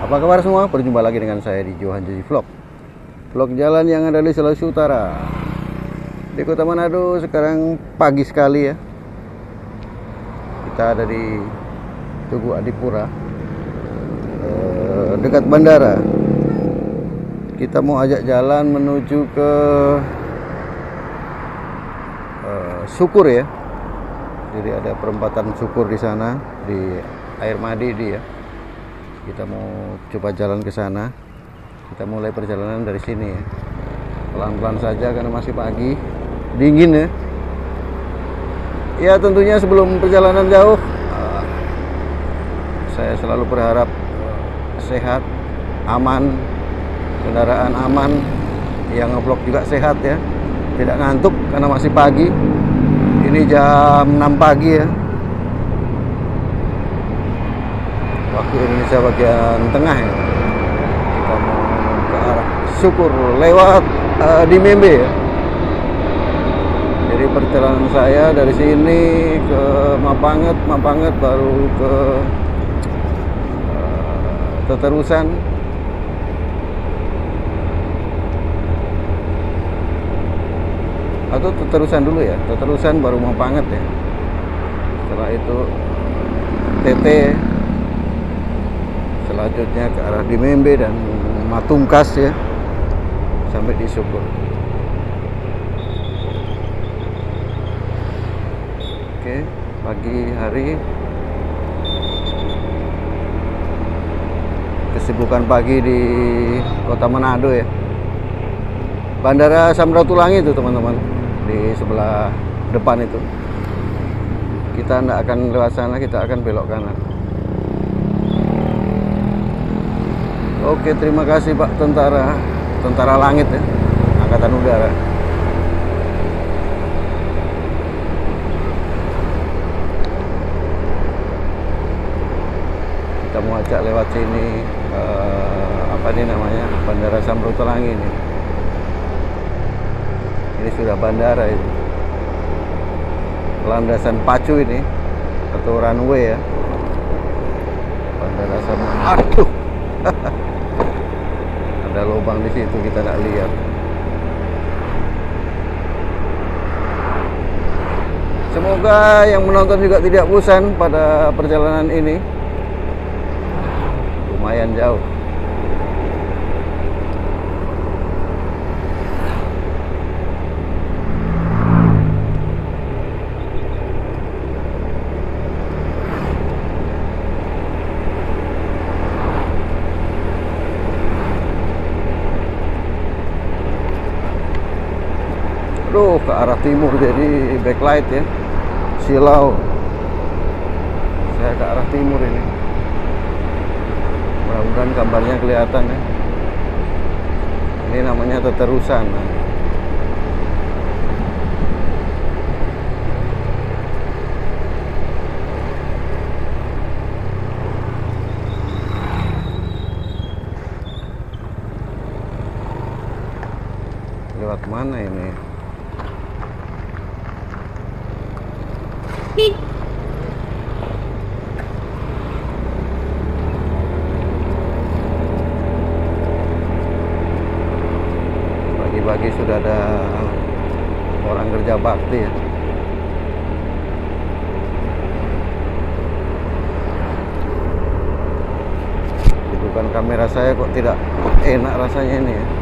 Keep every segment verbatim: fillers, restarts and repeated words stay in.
Apa kabar semua? Berjumpa lagi dengan saya di Johan Jadi Vlog. Vlog jalan yang ada di Sulawesi Utara. Di Kota Manado sekarang pagi sekali ya. Kita ada di Tugu Adipura, eh, dekat bandara. Kita mau ajak jalan menuju ke eh, Sukur ya. Jadi ada perempatan Sukur di sana, di Air Madi di ya. Kita mau coba jalan ke sana. Kita mulai perjalanan dari sini ya. Pelan-pelan saja karena masih pagi, dingin ya. Ya tentunya sebelum perjalanan jauh, uh, saya selalu berharap uh, sehat, aman, kendaraan aman, yang ngeblok juga sehat ya. Tidak ngantuk karena masih pagi. Ini jam enam pagi ya. Waktu Indonesia bagian tengah ya. Kita mau ke arah Sukur lewat uh, di Membe ya. Jadi perjalanan saya dari sini ke Mapanget, Mapanget baru ke uh, Teterusan. Atau Teterusan dulu ya, Teterusan baru Mapanget ya. Setelah itu T T, selanjutnya ke arah di Membe dan Matungkas ya, sampai di Sukur. Oke, pagi hari, kesibukan pagi di Kota Manado ya. Bandara Samratulangi itu teman-teman, di sebelah depan itu. Kita tidak akan lewat sana, kita akan belok kanan. Oke, terima kasih Pak Tentara Tentara Langit ya, Angkatan Udara. Kita mau ajak lewat sini, eh, apa ini namanya, Bandara Samratulangi ini. Ini sudah bandara itu. Landasan pacu ini atau runway ya. Bandara Samratulangi. Aduh. Ada lubang di situ, kita tidak lihat. Semoga yang menonton juga tidak bosan pada perjalanan ini. Lumayan jauh. Aduh, ke arah timur jadi backlight ya, silau. Saya ke arah timur ini. Mudah-mudahan gambarnya kelihatan ya. Ini namanya Teterusan. Lewat mana ini? Pagi-pagi sudah ada orang kerja bakti ya. Dudukan kamera saya kok tidak enak rasanya ini ya.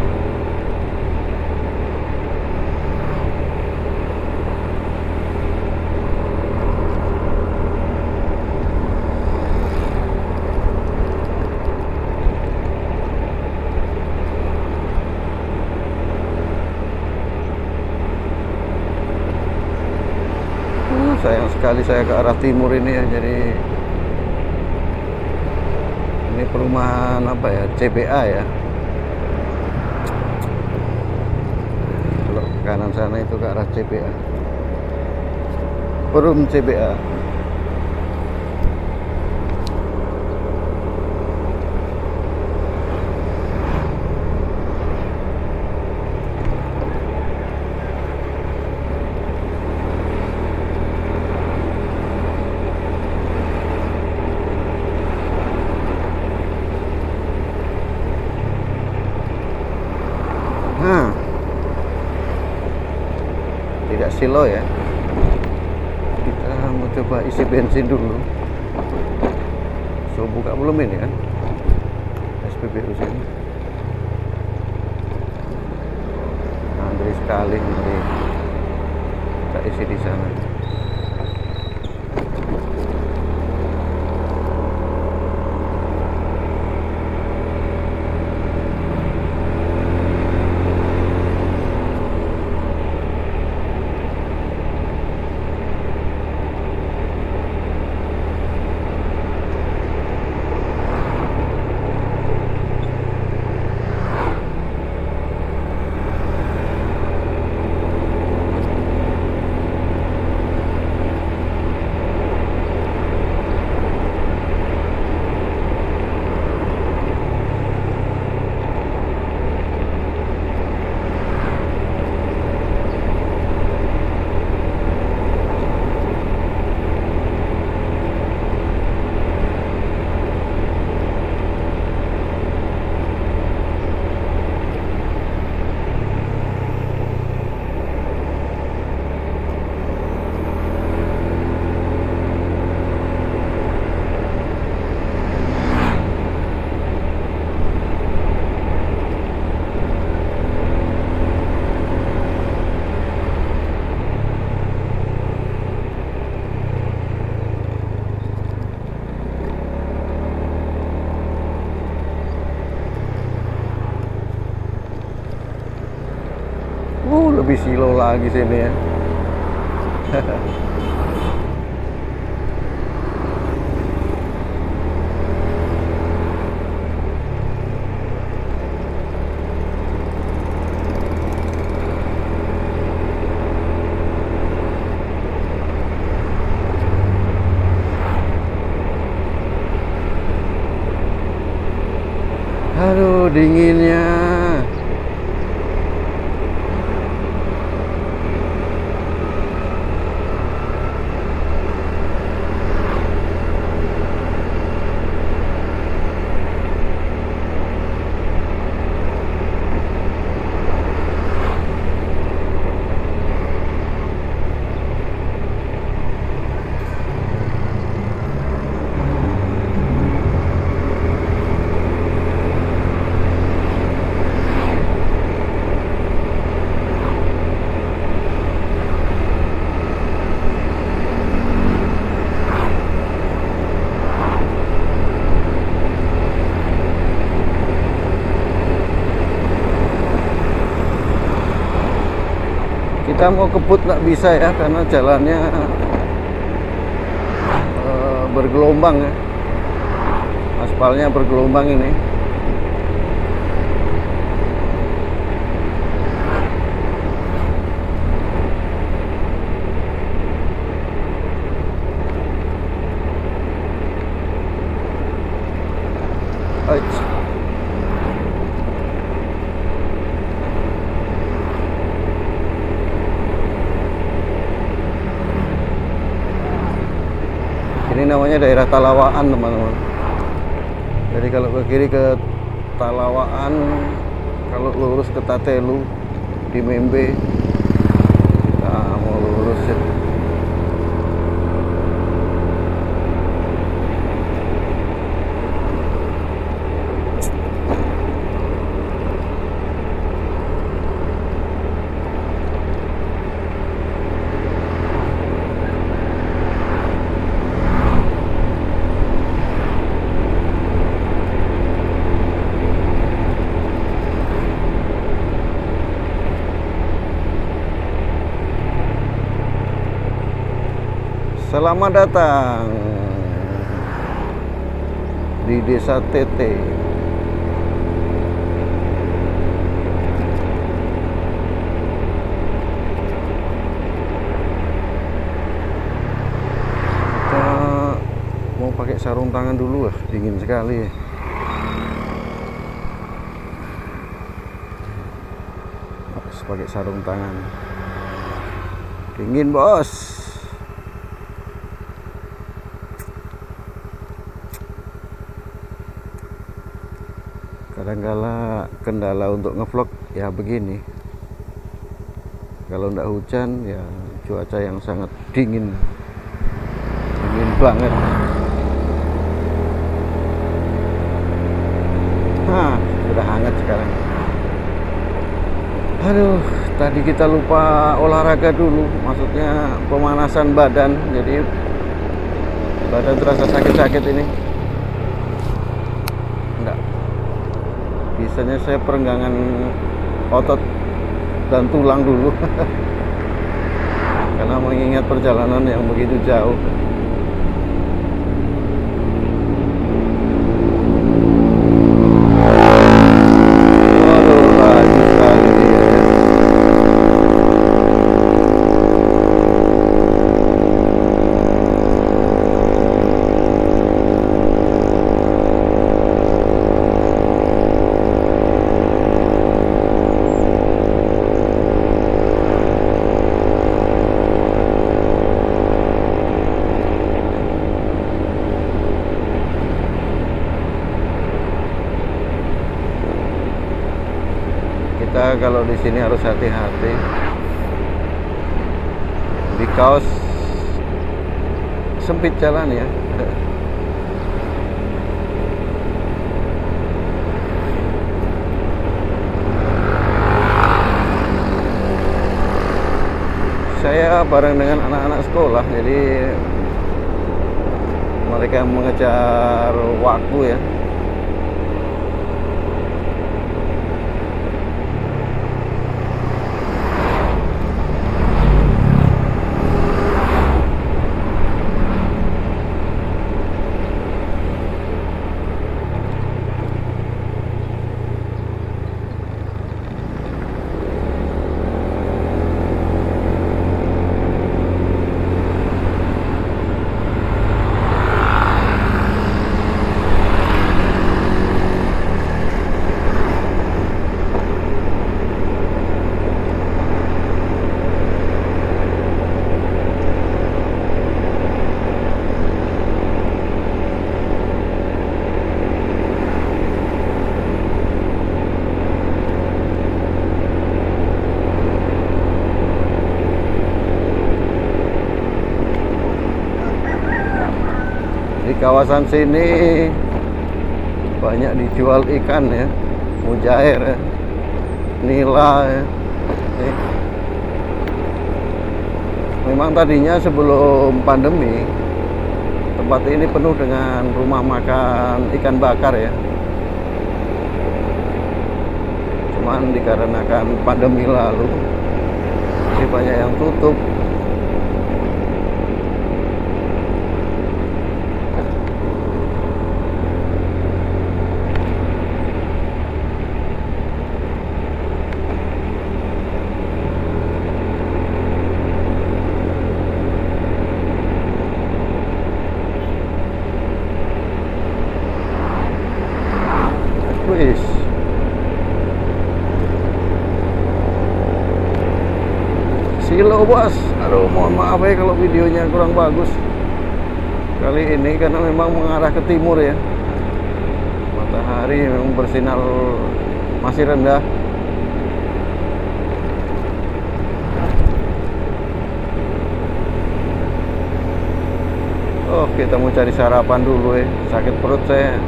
Sayang sekali saya ke arah timur ini ya. Jadi ini perumahan apa ya, C B A ya. Kalau ke kanan sana itu ke arah C B A, Perum C B A. kilo ya. Kita mau coba isi bensin dulu. So buka belum ini kan S P B U sini. Antri sekali nanti kita isi di sana. Uh, lebih silo lagi sini ya. Aduh, dinginnya. Kita mau kebut nggak bisa ya karena jalannya e, bergelombang ya, aspalnya bergelombang ini. Ait. Ini namanya daerah Talawaan teman-teman. Jadi kalau ke kiri ke Talawaan, kalau lurus ke Tatelu di Membe. Nah, mau lurus ya. Selamat datang di Desa Tete. Kita mau pakai sarung tangan dulu, ah, dingin sekali. Harus pakai sarung tangan. Dingin, bos. Kadang-kala kendala untuk ngevlog ya begini, kalau nggak hujan ya cuaca yang sangat dingin, dingin banget. Nah, sudah hangat sekarang. Aduh, tadi kita lupa olahraga dulu, maksudnya pemanasan badan, jadi badan terasa sakit-sakit ini. Enggak, biasanya saya perenggangan otot dan tulang dulu karena mengingat perjalanan yang begitu jauh. Kita kalau di sini harus hati-hati, because sempit jalan ya. Saya bareng dengan anak-anak sekolah, jadi mereka mengejar waktu ya. Di kawasan sini banyak dijual ikan ya, mujair ya, nila ya. Nih. Memang tadinya sebelum pandemi tempat ini penuh dengan rumah makan ikan bakar ya. Cuman dikarenakan pandemi lalu masih banyak yang tutup. Wis. Silo bos. Aduh, mohon maaf ya kalau videonya kurang bagus kali ini karena memang mengarah ke timur ya. Matahari memang bersinar masih rendah. Oh, kita mau cari sarapan dulu ya. Sakit perut saya.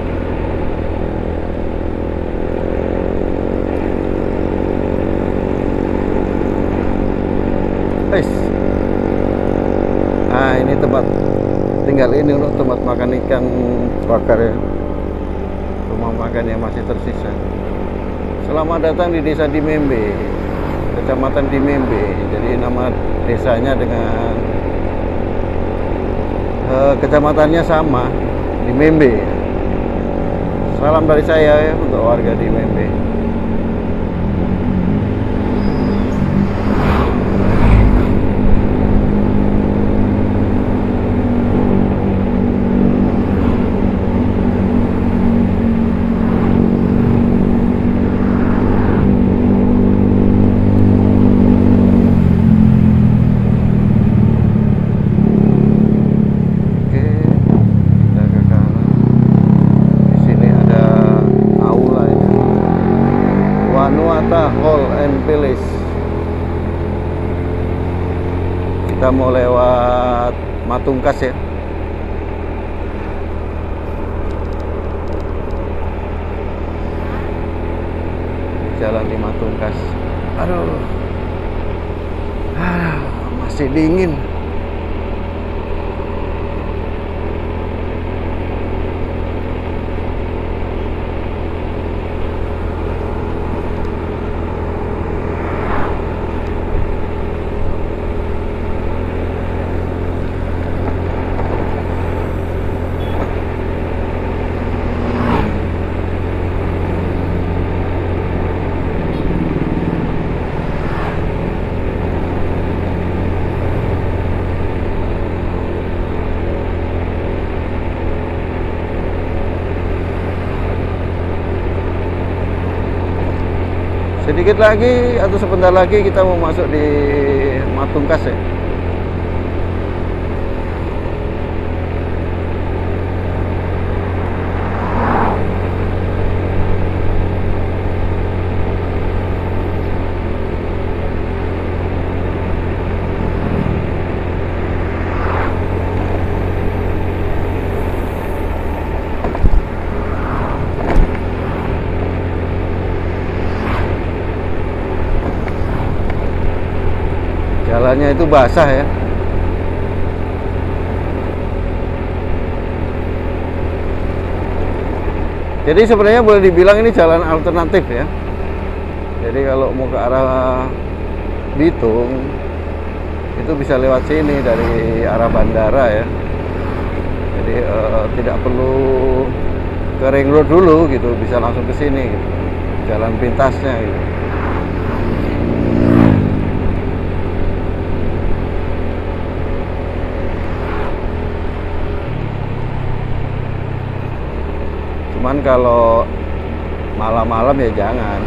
Nah, ini tempat tinggal ini untuk tempat makan ikan bakar ya. Rumah makan yang masih tersisa. Selamat datang di Desa Dimembe, Kecamatan Dimembe. Jadi nama desanya dengan eh, kecamatannya sama, Dimembe. Salam dari saya ya untuk warga Dimembe. Hall and Palace. kita mau lewat Matungkas ya. Jalan di Matungkas. Aduh, ah, masih dingin. Sedikit lagi atau sebentar lagi kita mau masuk di Matungkas ya. Jalannya itu basah ya. Jadi sebenarnya boleh dibilang ini jalan alternatif ya. Jadi kalau mau ke arah Bitung itu bisa lewat sini dari arah bandara ya. Jadi eh, tidak perlu ke ring road dulu gitu, bisa langsung ke sini gitu. Jalan pintasnya gitu. Cuman kalau malam-malam ya jangan.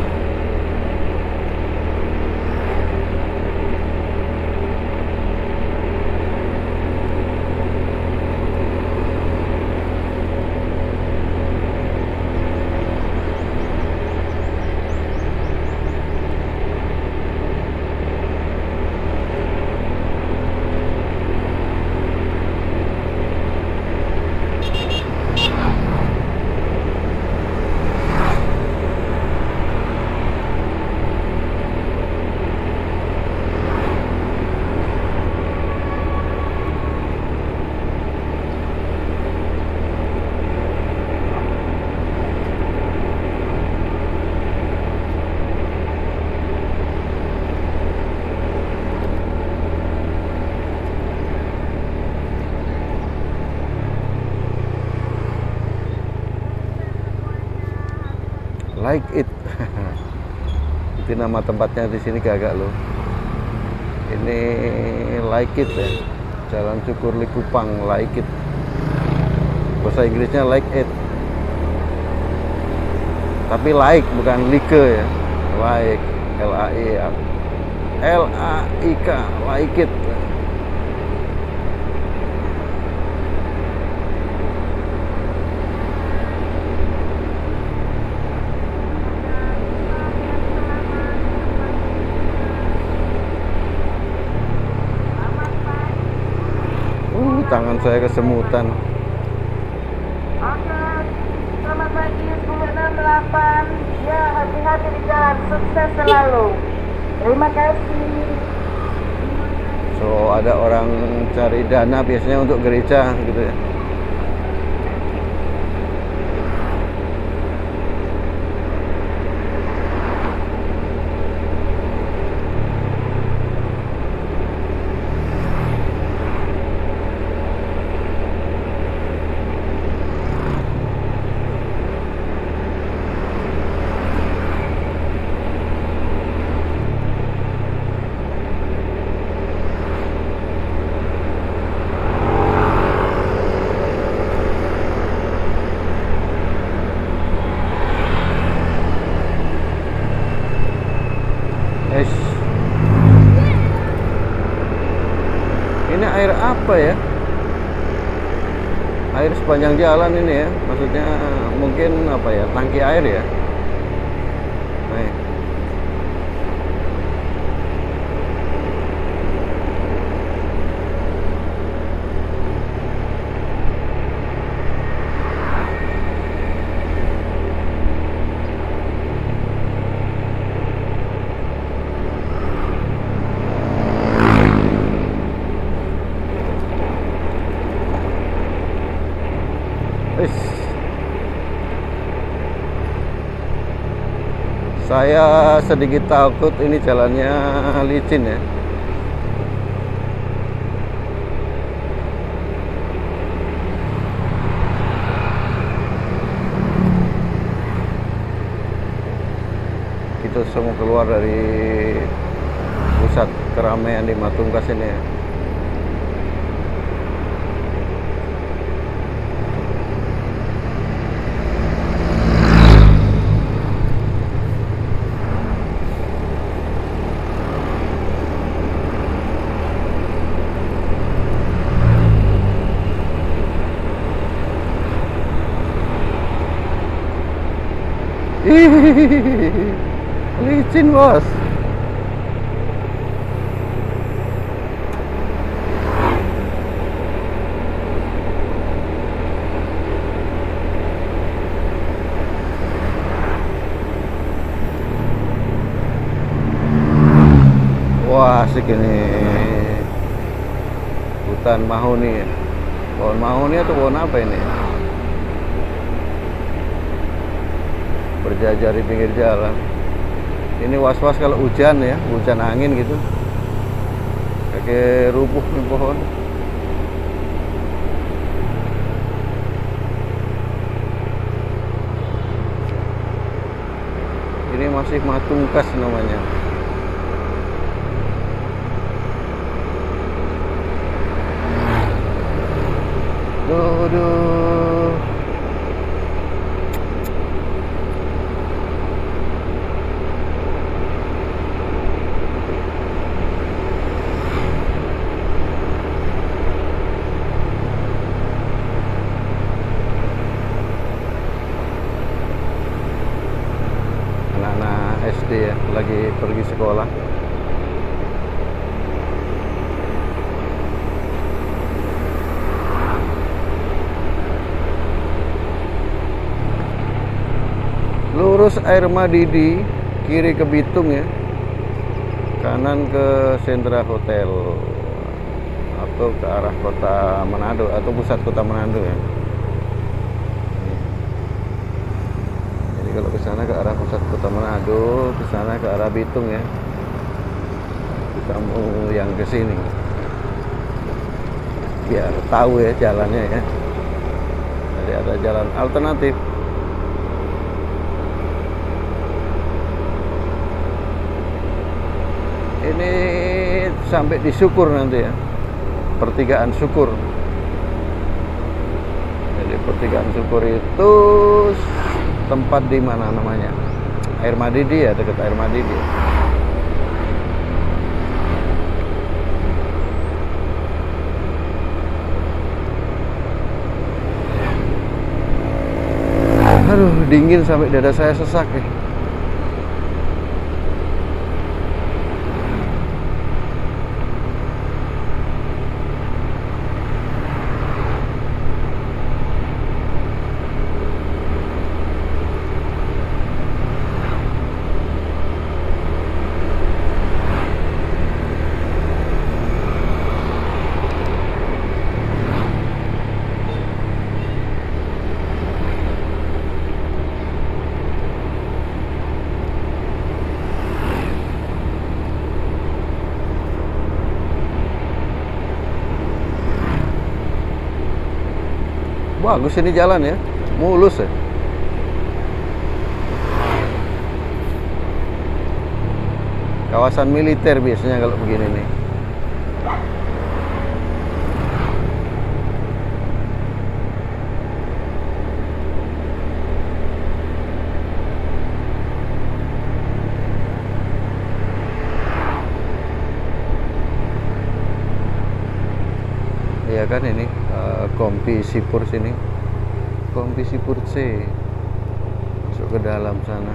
Like It. Itu nama tempatnya di sini gagak loh. Ini Like It ya. Jalan Cukur Likupang, Like It. Bahasa Inggrisnya Like It. Tapi like bukan like ya. Like, L A I L A I K, Like It. Tangan saya kesemutan. Oke, selamat pagi sepuluh enam delapan. Ya, hati-hati di jalan, sukses selalu. Terima kasih. So ada orang cari dana biasanya untuk gereja gitu ya. Ini air apa ya? Air sepanjang jalan ini ya. Maksudnya mungkin apa ya? Tangki air ya. Nih. Wis. Saya sedikit takut ini jalannya licin ya. Kita semua keluar dari pusat keramaian di Matungkas ini ya. Licin bos. Wah asik ini hutan mahoni. Pohon mahoni atau pohon apa ini? Berjajar di pinggir jalan. Ini was-was kalau hujan ya, hujan angin gitu. Kayak rubuh nih pohon. Ini masih Matungkas namanya. Duh, duh. Anak-anak S D ya, lagi pergi sekolah. Lurus Air Madidi, kiri ke Bitung ya, kanan ke Sentra Hotel atau ke arah kota Manado atau pusat kota Manado ya. Jadi kalau ke sana ke arah pusat kota Manado, ke sana ke arah Bitung ya. Kita mau yang ke sini biar tahu ya jalannya ya. Jadi ada jalan alternatif. Ini sampai di Syukur nanti ya, pertigaan Syukur. Jadi pertigaan Syukur itu tempat di mana namanya? Air Madidi ya, dekat Air Madidi. Aduh, dingin sampai dada saya sesak ya. Bagus ini jalan ya, mulus ya. Kawasan militer biasanya kalau begini nih. Iya kan ini uh, Kompi Sipur sini, Kompi Sipur C, masuk ke dalam sana.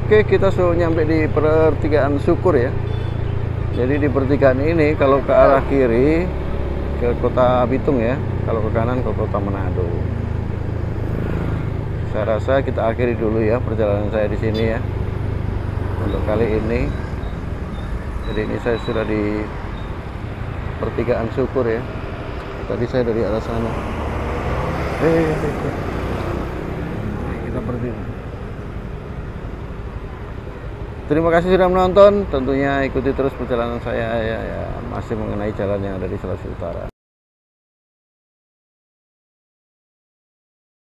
Oke, kita sudah nyampe di pertigaan Syukur ya. Jadi di pertigaan ini kalau ke arah kiri ke kota Bitung ya, kalau ke kanan ke kota Manado. Saya rasa kita akhiri dulu ya perjalanan saya di sini ya untuk kali ini. Jadi ini saya sudah di pertigaan Syukur ya. Tadi saya dari arah sana. Eh, kita berhenti. Terima kasih sudah menonton. Tentunya ikuti terus perjalanan saya ya, ya masih mengenai jalan yang ada di Sulawesi Utara.